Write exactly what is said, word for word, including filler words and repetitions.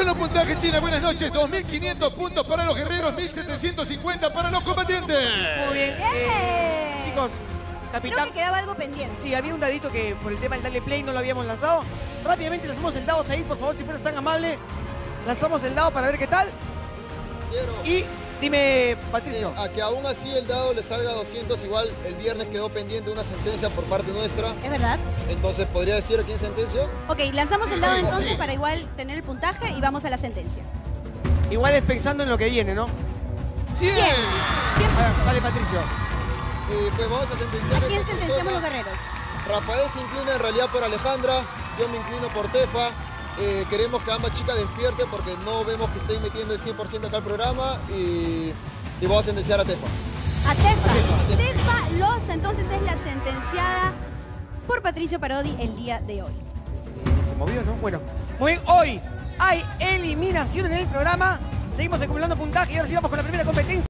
Son los puntajes, China. Buenas noches. dos mil quinientos puntos para los guerreros, mil setecientos cincuenta para los combatientes. Muy bien. Eh, chicos, capitán. Creo que quedaba algo pendiente. Sí, había un dadito que por el tema del Dale Play no lo habíamos lanzado. Rápidamente lanzamos el dado, Said, por favor, si fueras tan amable. Lanzamos el dado para ver qué tal. Quiero. Y dime, Patricio. Eh, a que aún así el dado le salga a doscientos, igual el viernes quedó pendiente una sentencia por parte nuestra. ¿Es verdad? Entonces, ¿podría decir a quién sentenció? Ok, lanzamos el dado Sí, entonces sí. para igual tener el puntaje y vamos a la sentencia. Igual es pensando en lo que viene, ¿no? cien. cien. A ver, dale, Patricio. Eh, pues vamos a sentenciar. ¿A quién esta sentenciamos persona. los guerreros? Rafael se inclina en realidad por Alejandra, yo me inclino por Tefa. Eh, queremos que ambas chicas despierten porque no vemos que estén metiendo el cien por ciento acá al programa y, y vamos a sentenciar a Tefa. A Tefa. Tefa Loza entonces es la sentenciada por Patricio Parodi el día de hoy. Se, se movió, ¿no? Bueno, muy bien, hoy hay eliminación en el programa. Seguimos acumulando puntaje y ahora sí vamos con la primera competencia.